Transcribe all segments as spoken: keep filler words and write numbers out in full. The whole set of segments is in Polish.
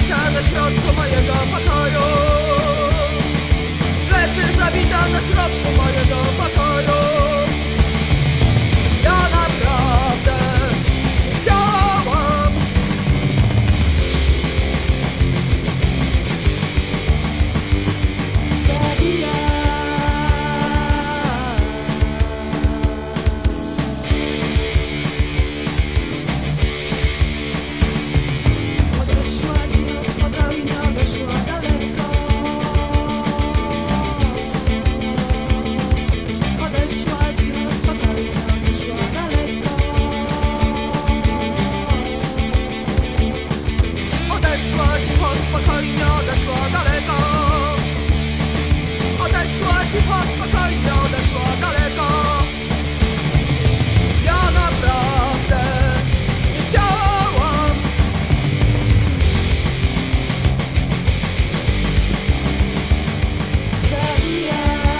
zabita na środku mojego pokoju. Leży zabita na środku mojego pokoju. Ja naprawdę nie chciałam. Zabija. Odeszła dziwna spokojnie, odeszła daleko. Odeszła dziwna spokojnie, odeszła daleko. Odeszła cicho spokojnie, odeszła daleko. Odeszła cicho spokojnie, odeszła daleko. Ja naprawdę nie chciałam. Zabija.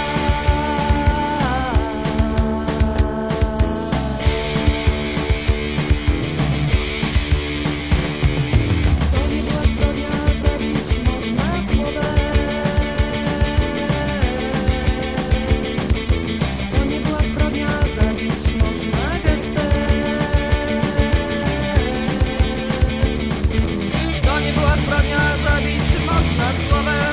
To nie była zbrodnia, zabić można słowem. To nie była zbrodnia, zabić można gestem. To nie była zbrodnia, zabić można słowem.